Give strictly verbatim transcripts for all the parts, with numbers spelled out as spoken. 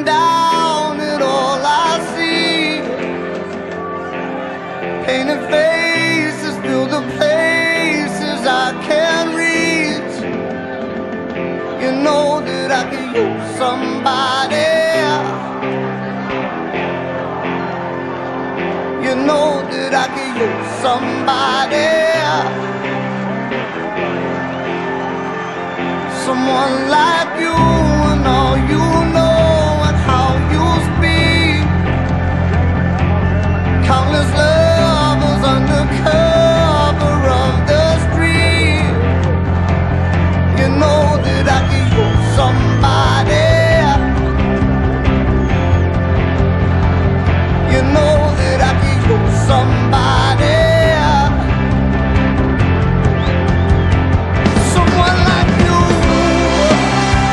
down at all I see. Painted faces fill the places I can't reach. You know that I could use somebody. You know that I could use somebody. Someone like you and all you know and how you speak. Countless lovers under cover of the street. You know that I could use somebody. You know that I could use somebody. Someone like you.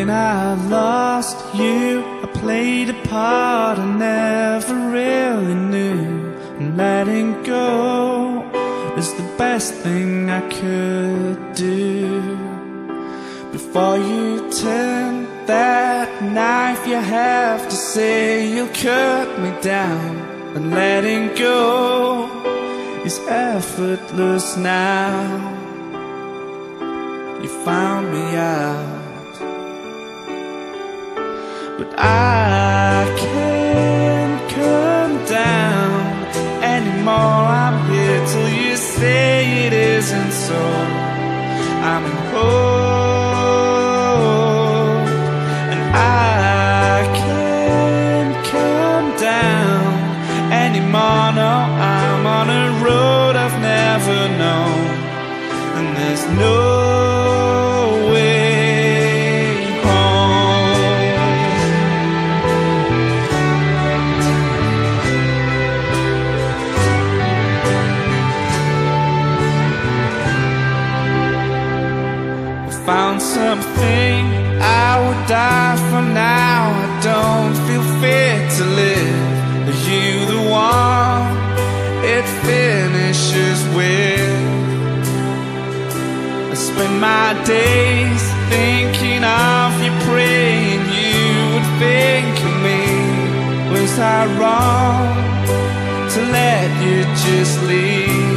when I lost you, I played a part I never really knew. And letting go is the best thing I could do. Before you turn that knife, you have to say you'll cut me down. And letting go is effortless now. You found me out, but I can't come down anymore. I'm here till you say it isn't so. I'm in hope, and I can't come down anymore. No, I'm on a road I've never known, and there's no found something I would die for now. I don't feel fit to live. Are you the one it finishes with? I spend my days thinking of you, praying you would think of me. Was I wrong to let you just leave?